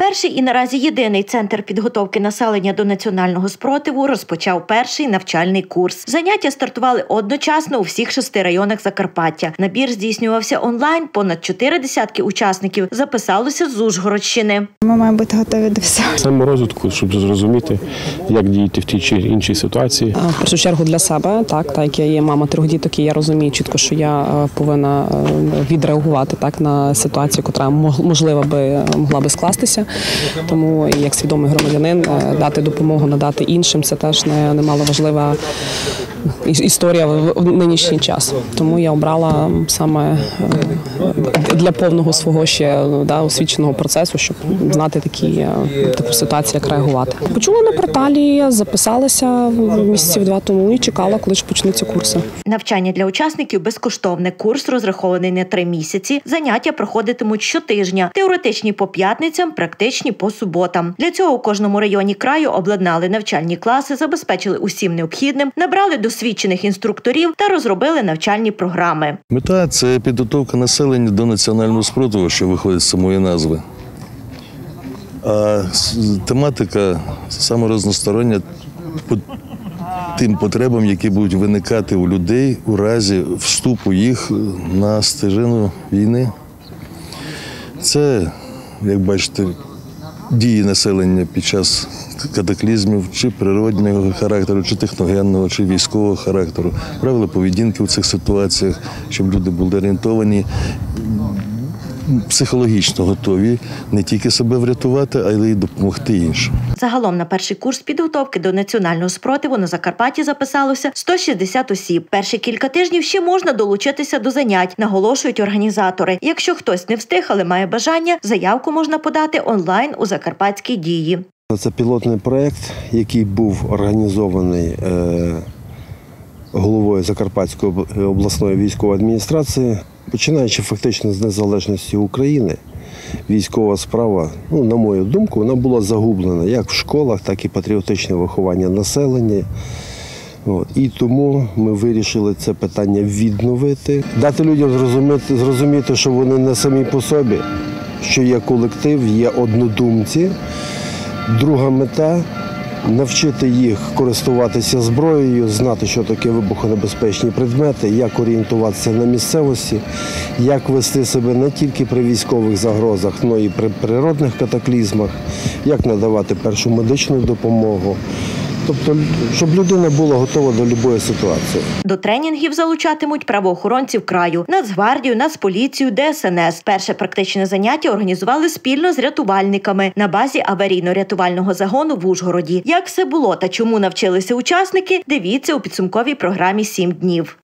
Перший і наразі єдиний центр підготовки населення до національного спротиву розпочав перший навчальний курс. Заняття стартували одночасно у всіх 6 районах Закарпаття. Набір здійснювався онлайн, понад 4 десятки учасників записалося з Ужгородщини. Ми маємо бути готові до всього. Саморозвитку, щоб зрозуміти, як діяти в тій чи іншій ситуації. В першу чергу для себе, так як я є мама 3 діток, і я розумію чітко, що я повинна відреагувати на ситуацію, яка можливо могла би скластися. Тому як свідомий громадянин дати допомогу, надати іншим – це теж немало важлива історія в нинішній час. Тому я обрала саме для повного свого ще освіченого процесу, щоб знати таку ситуацію, як реагувати. Почула на порталі, записалася місяців 2 тому і чекала, коли ж почнуться курси. Навчання для учасників безкоштовне. Курс розрахований на 3 місяці. Заняття проходитимуть щотижня. Теоретичні по п'ятницям, практичні по суботам. Для цього у кожному районі краю обладнали навчальні класи, забезпечили усім необхідним, набрали досвідчених інструкторів та розробили навчальні програми. Мета – це підготовка населення до національного спротиву, що виходить з самої назви. А тематика саме різностороння по тим потребам, які будуть виникати у людей у разі вступу їх на стежину війни. Це, як бачите, дії населення під час катаклізмів, чи природного характеру, чи техногенного, чи військового характеру, правила поведінки в цих ситуаціях, щоб люди були орієнтовані, психологічно готові не тільки себе врятувати, а й допомогти іншим. Загалом на перший курс підготовки до національного спротиву на Закарпатті записалося 160 осіб. Перші кілька тижнів ще можна долучитися до занять, наголошують організатори. Якщо хтось не встиг, але має бажання, заявку можна подати онлайн у Закарпатській дії. Це пілотний проєкт, який був організований головою Закарпатської обласної військової адміністрації. Починаючи фактично з незалежності України, військова справа, на мою думку, вона була загублена як в школах, так і патріотичне виховання населення. І тому ми вирішили це питання відновити, дати людям зрозуміти, що вони не самі по собі, що є колектив, є однодумці. Друга мета – навчити їх користуватися зброєю, знати, що таке вибухонебезпечні предмети, як орієнтуватися на місцевості, як вести себе не тільки при військових загрозах, але й при природних катаклізмах, як надавати першу медичну допомогу. Тобто, щоб людина була готова до будь-якої ситуації. До тренінгів залучатимуть правоохоронців краю, Нацгвардію, Нацполіцію, ДСНС. Перше практичне заняття організували спільно з рятувальниками на базі аварійно-рятувального загону в Ужгороді. Як все було та чому навчилися учасники, дивіться у підсумковій програмі «7 днів».